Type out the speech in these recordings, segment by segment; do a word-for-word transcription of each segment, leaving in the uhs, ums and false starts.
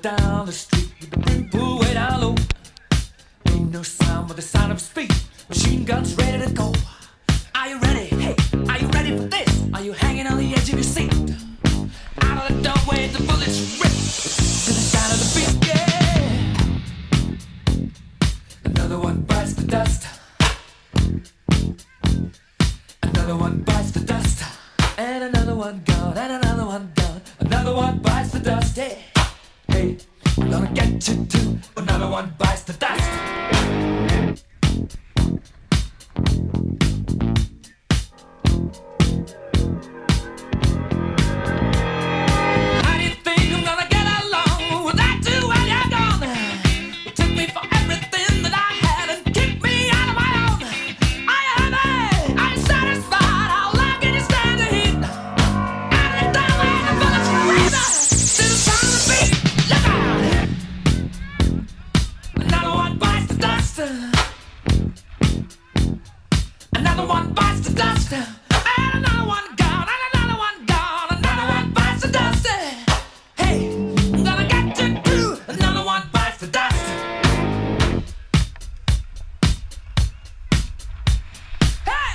down the street with the brim pulled way down low. Ain't no sound but the sound of speed. Machine guns ready to go. Are you ready? Hey, are you ready for this? Are you hanging on the edge of your seat? Out of the doorway, the bullets rip to the sound of the beat. Yeah. Another one bites the dust. Another one bites the dust. And another one gone. And another one gone. Another one bites the dust. Hey, hey, I'm gonna get you too. Another one bites the dust. Another one bites the dust, and another one gone, and another one gone, another one bites the dust. Hey, I'm gonna get you too. Another one bites the dust. Hey!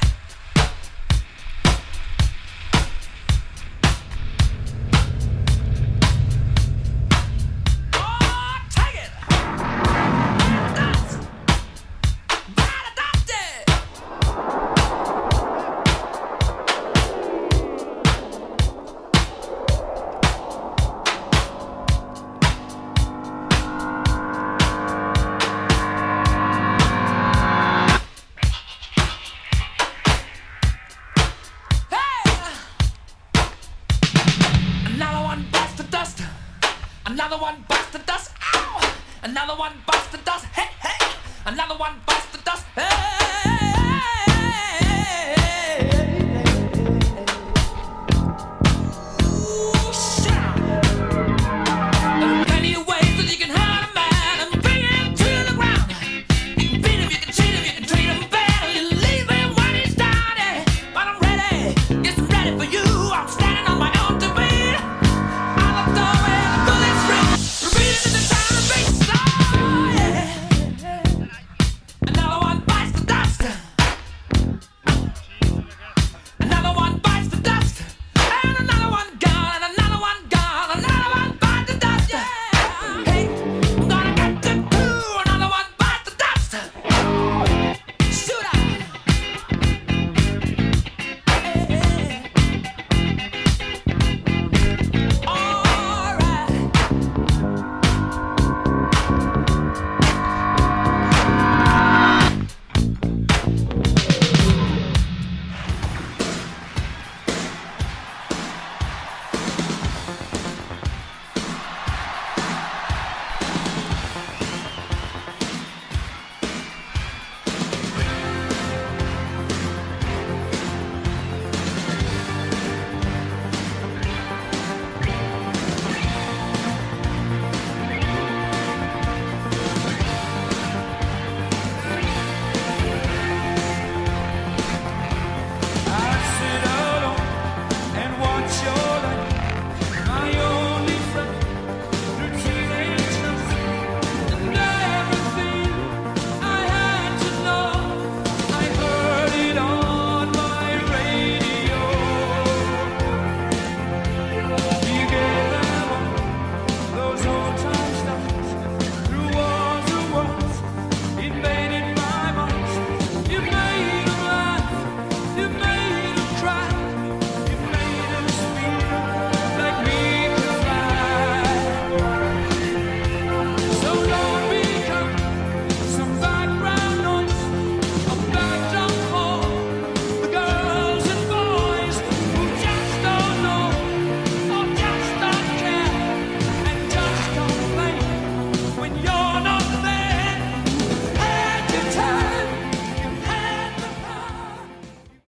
Oh, take it! Dust! Bite the dust! Another one bites the dust. Another one bites the dust. Ow! Another one bites the dust. Hey, hey! Another one bites the dust. Hey!